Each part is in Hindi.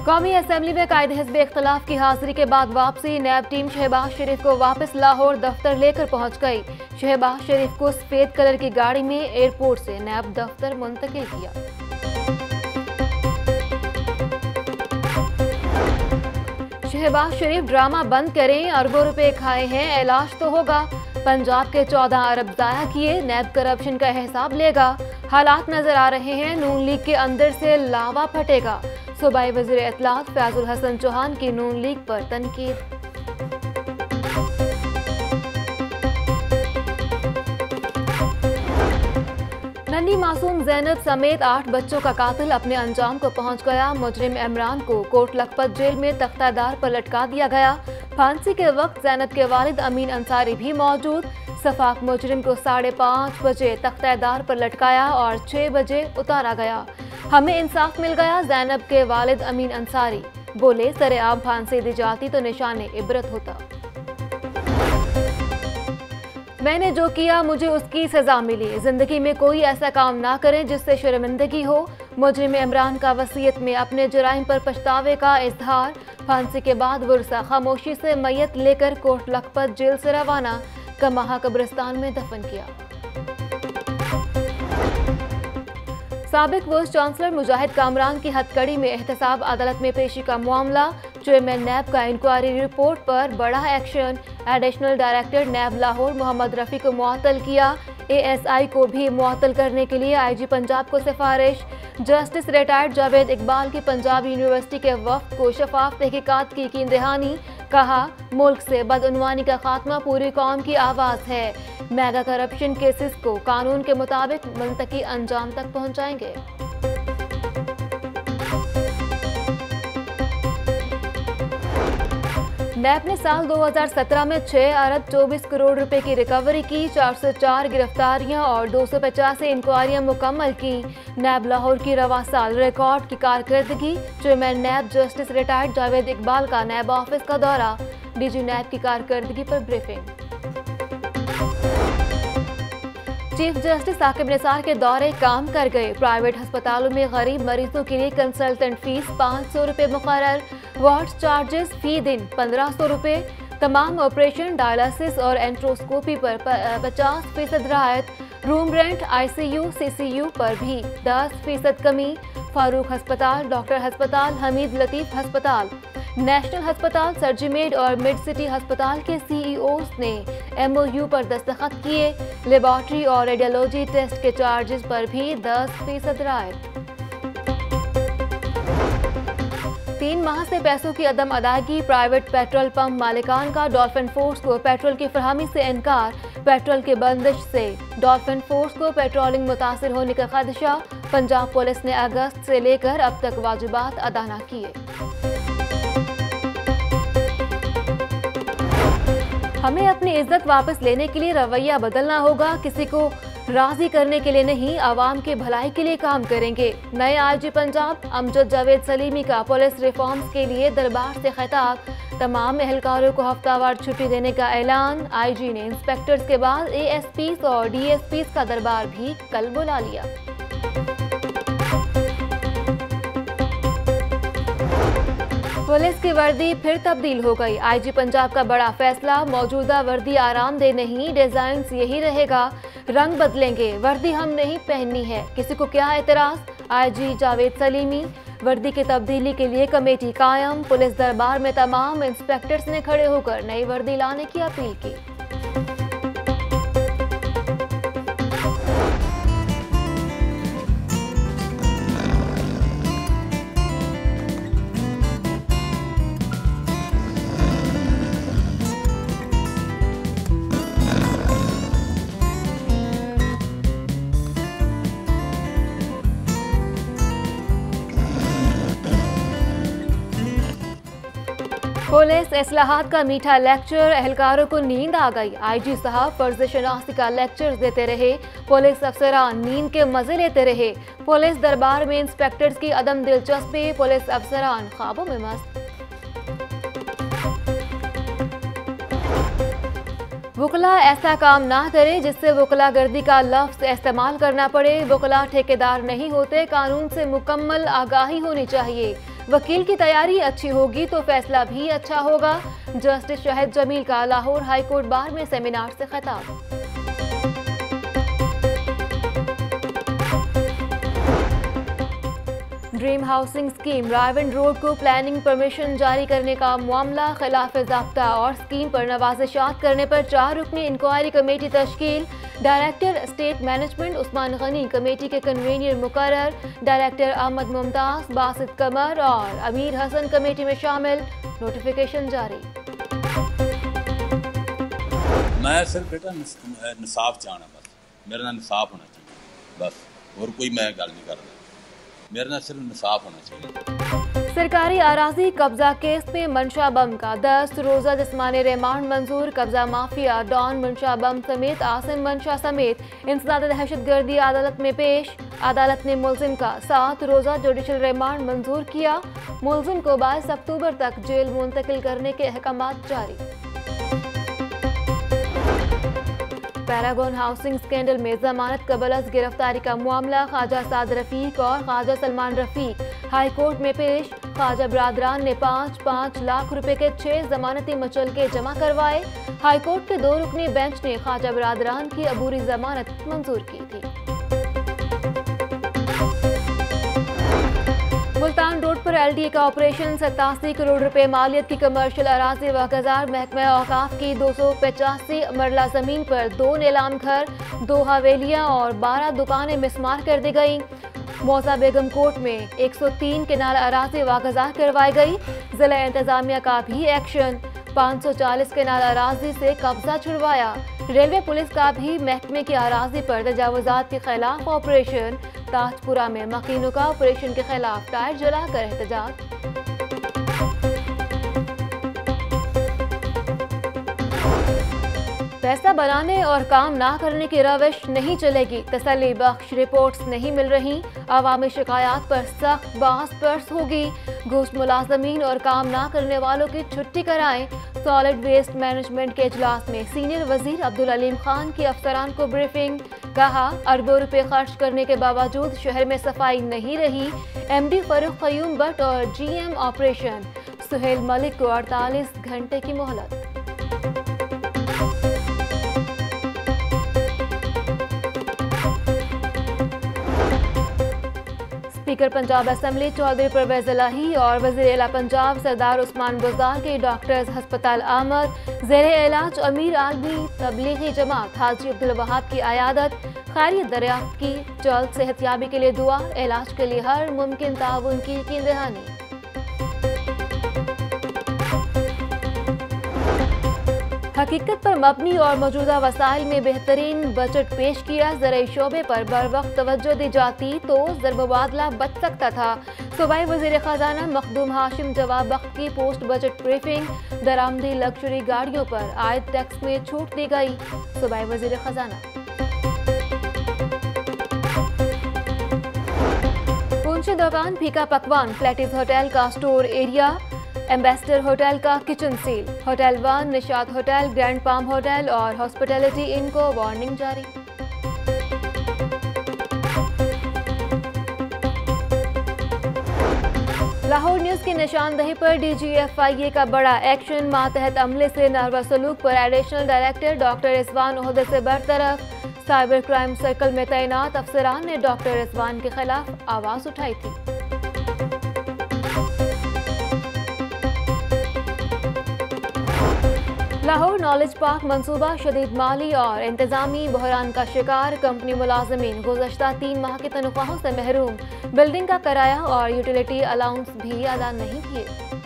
कौमी असम्बली में कायदे हिज़्ब इख्तिलाफ की हाजिरी के बाद वापसी। नैब टीम शहबाज शरीफ को वापस लाहौर दफ्तर लेकर पहुंच गई। शहबाज शरीफ को सफेद कलर की गाड़ी में एयरपोर्ट से नैब दफ्तर मुंतकिल किया। शहबाज शरीफ ड्रामा बंद करें, अरबों रुपए खाए हैं, इलाज तो होगा। पंजाब के 14 अरब ज़ाया किए, नैब करप्शन का हिसाब लेगा। हालात नजर आ रहे हैं, नून लीग के अंदर से लावा फटेगा। सूबाई वज़ीर इत्तलात फैजुल हसन चौहान की नून लीग पर तनकीद। नन्ही मासूम ज़ैनब समेत 8 बच्चों का कातिल अपने अंजाम को पहुंच गया। मुजरिम इमरान को कोट लखपत जेल में तख्तादार पर लटका दिया गया। फांसी के वक्त ज़ैनब के वालिद अमीन अंसारी भी मौजूद। सफाक मुजरिम को 5:30 बजे तख्तादार पर लटकाया और 6 बजे उतारा गया। हमें इंसाफ मिल गया, ज़ैनब के वालिद अमीन अंसारी बोले। सरेआम फांसी दी जाती तो निशाने इबरत होता। मैंने जो किया मुझे उसकी सजा मिली। जिंदगी में कोई ऐसा काम ना करें जिससे शर्मिंदगी हो। मुजरिम इमरान का वसीयत में अपने जुराइम पर पछतावे का इजहार। फांसी के बाद वुरसा खामोशी से मैयत लेकर कोट लखपत जेल से रवाना, कमाहा कब्रिस्तान में दफन किया। साबिक वाइस चांसलर मुजाहिद कामरान की हथकड़ी में एहतसाब अदालत में पेशी का मामला। चेयरमैन नैब का इंक्वायरी रिपोर्ट पर बड़ा action. Additional director NAB Lahore Mohammad Rafi को मुअत्तल किया। ASI को भी मुअत्तल करने के लिए IG पंजाब को सिफारिश। जस्टिस रिटायर्ड जावेद इकबाल की पंजाब यूनिवर्सिटी के वफ्द को शफाफ तहकीकात की यकीन दहानी। कहा, मुल्क से बदउनवानी का खात्मा पूरी कौम की आवाज़ है। मेगा करप्शन केसेस को कानून के मुताबिक मुंतकी अंजाम तक पहुंचाएंगे। नैब ने साल 2017 में 6 अरब 24 करोड़ रुपए की रिकवरी की। 404 गिरफ्तारियां और 285 इंक्वायरियां मुकम्मल की। नैब लाहौर की रवा साल रिकॉर्ड की कारकर्दगी। Chairman NAB justice retired Javed Iqbal का नैब ऑफिस का दौरा। DG नैब की कारकर्दगी पर briefing. Chief justice Saqib Nisar के दौरे काम कर गए। प्राइवेट अस्पतालों में गरीब मरीजों के लिए कंसल्टेंट फीस 500 रुपये मुकर्रर। वार्ड्स चार्जेस फी दिन 1500 रुपये। तमाम ऑपरेशन, डायलिसिस और एंट्रोस्कोपी पर 50% रियायत। रूम रेंट, ICU, CCU पर भी 10% कमी। फारूक अस्पताल, डॉक्टर अस्पताल, हमीद लतीफ़ अस्पताल, नेशनल अस्पताल, सर्जिमेड और मिड सिटी अस्पताल के CEOs ने MOU पर दस्तखत किए। लेबॉर्ट्री और रेडियोलॉजी टेस्ट के चार्जेस पर भी 10% रियायत। 3 माह से पैसों की अदम अदायगी। प्राइवेट पेट्रोल पंप मालिकान का डॉल्फिन फोर्स को पेट्रोल की फरहमी से इनकार। पेट्रोल की बंदिश से डॉल्फिन फोर्स को पेट्रोलिंग मुतासिर होने का खदशा। पंजाब पुलिस ने अगस्त से लेकर अब तक वाजिबात अदा न किए। हमें अपनी इज्जत वापस लेने के लिए रवैया बदलना होगा। किसी को राजी करने के लिए नहीं, आवाम की भलाई के लिए काम करेंगे। नए IG पंजाब अमजद जावेद सलीमी का पुलिस रिफॉर्म्स के लिए दरबार से खिताब। तमाम एहलकारों को हफ्तावार छुट्टी देने का ऐलान। IG ने इंस्पेक्टर्स के बाद ASPs और DSPs का दरबार भी कल बुला लिया। पुलिस की वर्दी फिर तब्दील हो गई। IG पंजाब का बड़ा फैसला। मौजूदा वर्दी आरामदेह नहीं, डिजाइन यही रहेगा, रंग बदलेंगे, वर्दी हम नहीं पहननी है, किसी को क्या एतराज। IG जावेद सलीमी। वर्दी की तब्दीली के लिए कमेटी कायम। पुलिस दरबार में तमाम इंस्पेक्टर्स ने खड़े होकर नई वर्दी लाने की अपील की। पुलिस इस्लाहात का मीठा लेक्चर, एहलकारों को नींद आ गई। IG साहब फर्ज शनासी का लेक्चर देते रहे। पुलिस अफसरान नींद के मजे लेते रहे। पुलिस दरबार में इंस्पेक्टर्स की अदम दिलचस्पी। पुलिस अफसरान ख्वाबों में मस्त। वकला ऐसा काम ना करे जिससे वकला गर्दी का लफ्ज इस्तेमाल करना पड़े। वकला ठेकेदार नहीं होते, कानून से मुकम्मल आगाही होनी चाहिए। वकील की तैयारी अच्छी होगी तो फैसला भी अच्छा होगा। जस्टिस शाहिद जमील का लाहौर हाई कोर्ट बार में सेमिनार से खिताब। Dream housing scheme Raiwind road को प्लानिंग परमिशन जारी करने का मामला खिलाफ ज़ाब्ता और स्कीम पर नवाज़िशात करने पर 4 रुकनी इंक्वायरी कमेटी तश्कील। Director state management Usman Ghani committee के कन्वीनर मुकर्रर। डायरेक्टर अहमद मुमताज, बासित कमर और अमीर हसन कमेटी में शामिल। नोटिफिकेशन जारी। मैं सिर्फ बेटा इंसाफ चाहना, बस मेरे नाल इंसाफ होना चाहिए, बस और कोई मैं गल नहीं करता, मेरे नाल सिर्फ इंसाफ होना चाहिए। सरकारी अराजी कब्जा केस में मंशा बम का 10 रोजा जिस्मानी रिमांड मंजूर। कब्जा माफिया डॉन मंशा बम समेत आसिम मंशा समेत इंसदाद दहशतगर्दी अदालत में पेश। अदालत ने मुलजिम का 7 रोजा जुडिशल रिमांड मंजूर किया। मुलजिम को 22 अक्टूबर तक जेल मुंतकिल करने के अहकामात जारी। पैरागॉन हाउसिंग स्कैंडल में जमानत कबल गिरफ्तारी का मामला ख्वाजा साद रफीक और ख्वाजा सलमान रफीक हाई कोर्ट में पेश। ख्वाजा बरादरान ने 5-5 लाख रुपए के 6 जमानती मुचलके जमा करवाए। हाई कोर्ट के 2 रुकनी बेंच ने ख्वाजा बरादरान की अबूरी जमानत मंजूर की थी। मुल्तान रोड पर LDA का ऑपरेशन। 87 करोड़ रुपए मालियत की कमर्शियल अराजी वागजार महकमा औकाफ की 285 मरला जमीन पर 2 नीलाम घर, 2 हवेलियां और 12 दुकानें मिसमार कर दी गई। मौजा बेगम कोर्ट में 103 केनाल अराजी वागजार करवाई गई। जिला इंतजामिया का भी एक्शन। 540 केनाल अराजी से कब्जा छुड़वाया। रेलवे पुलिस का भी महकमे की अराजी पर तजावुजात के खिलाफ ऑपरेशन। ताजपुरा में मकीनों का ऑपरेशन के खिलाफ टायर जलाकर एहतजाज। पैसा बनाने और काम ना करने की रविश नहीं चलेगी। तसल्ली बख्श रिपोर्ट्स नहीं मिल रही। अवामी शिकायत पर सख्त बास पर्स होगी। घूस मुलाजमीन और काम ना करने वालों की छुट्टी कराएं। सॉलिड वेस्ट मैनेजमेंट के इजलास में सीनियर वजीर अब्दुल अलीम खान की अफसरान को ब्रीफिंग। कहा अरबों रुपए खर्च करने के बावजूद शहर में सफाई नहीं रही। MD फरूख क़यूम भट्ट और GM ऑपरेशन सुहेल मलिक को 48 घंटे की मोहलत। स्पीकर पंजाब असेंबली चौधरी परवेज इलाही और वज़ीर आला पंजाब सरदार उस्मान बुज़दार की डॉक्टर्स हस्पताल आमद। ज़ेरे इलाज अमीर आलमी तबलीगी जमात हाजी अब्दुल वहाब की आयादत। खैरियत दरियाफ्त की, जल्द सेहतयाबी के लिए दुआ, इलाज के लिए हर मुमकिन ताउन की यकीन दहानी। हकीकत पर मबनी और मौजूदा वसाइल में बेहतरीन बजट पेश किया। ज़राई शोबे पर बर वक्त तवज्जो दी जाती तो ज़रमुबादला बच सकता था। सूबाई वज़ीर ख़जाना मखदूम हाशिम जवाब वक्त की पोस्ट बजट ब्रीफिंग। दरामदी लग्जरी गाड़ियों पर आयद टैक्स में छूट दी गई। सूबाई वज़ीर ख़जाना। पूंछी दुकान फीका पकवान प्लेटिस होटल का स्टोर एरिया। एम्बेसडर होटल का kitchen seal. Hotel 1, Nishat hotel, grand palm hotel और हॉस्पिटैलिटी इन को वार्निंग जारी। लाहौर न्यूज की निशानदही पर DGFIA का बड़ा एक्शन। मातहत अमले से नारवा सलूक पर एडिशनल डायरेक्टर डॉक्टर रिजवान ओहदे से बरतरफ। साइबर क्राइम सर्कल में तैनात अफसरान ने डॉक्टर रिजवान के खिलाफ आवाज उठाई थी। लाहौर नॉलेज पार्क मंसूबा शदीद माली और इंतजामी बहरान का शिकार। कंपनी मुलाजमीन गुज़श्ता 3 माह की तनख्वाहों से महरूम। बिल्डिंग का किराया और यूटिलिटी अलाउंस भी अदा नहीं किए।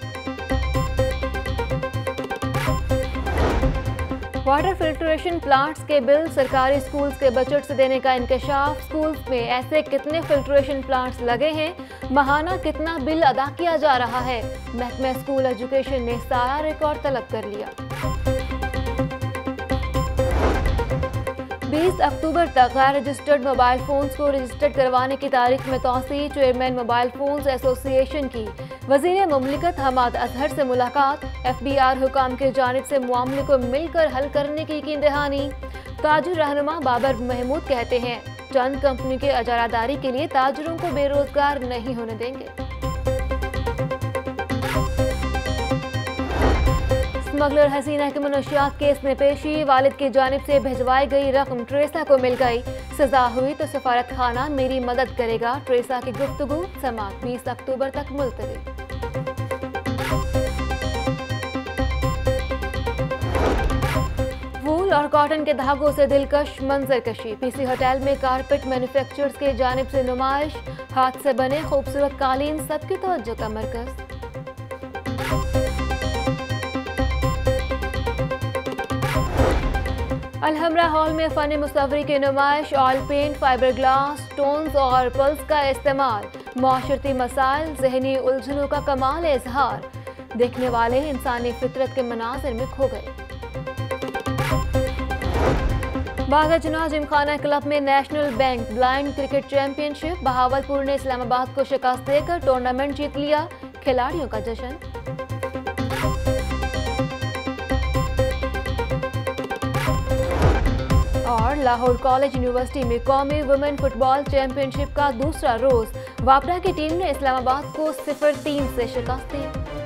वाटर फिल्ट्रेशन प्लांट्स के बिल सरकारी स्कूल्स के बजट से देने का इंकशाफ। स्कूल्स में ऐसे कितने फिल्ट्रेशन प्लांट्स लगे हैं, माहाना कितना बिल अदा किया जा रहा है। महकमा स्कूल एजुकेशन ने सारा रिकॉर्ड तलब कर लिया। 20 अक्टूबर तक गैर रजिस्टर्ड मोबाइल फोन्स को रजिस्टर्ड करवाने की तारीख में तौसीह। चेयरमैन मोबाइल फोन्स एसोसिएशन की वज़ीर मुमलिकत हमाद अजहर से मुलाकात। FBR हुकाम की जानिब से मामले को मिलकर हल करने की यकीन दहानी। ताजिर रहनुमा बाबर महमूद कहते हैं चंद कंपनी के अजारादारी के लिए ताजिरों को बेरोजगार नहीं होने देंगे। स्मगलर हसीना के मनशियात केस में पेशी, वालिद की जानिब से भिजवाई गई रकम ट्रेसा को मिल गई, सजा हुई तो सफारत खाना मेरी मदद करेगा। ट्रेसा की गुफ्तगू समाअत 20 अक्टूबर तक मुलतवी। वूल और कॉटन के धागों से दिलकश मंजर कशी, पीसी होटल में कारपेट मैन्युफैक्चरर्स के जानिब से नुमाइश, हाथ से बने खूबसूरत कालीन सबकी तवज्जो का मरकज। अलहमरा हॉल में फन मुसव्वरी की नुमाइश, oil paint, fibre glass, stones और पल्स का इस्तेमाल, माशरती मसाइल, जहनी उलझनों का कमाल इजहार, देखने वाले इंसानी फितरत के मनाजिर में खो गए। बागा जना जिमखाना क्लब में national bank blind cricket championship, Bahawalpur ने इस्लामाबाद को शिकस्त देकर टूर्नामेंट जीत लिया, खिलाड़ियों का जश्न। और लाहौर कॉलेज यूनिवर्सिटी में कौमी वुमेन फुटबॉल चैंपियनशिप का दूसरा रोज, वापडा की टीम ने इस्लामाबाद को 0-3 से शिकस्त दी।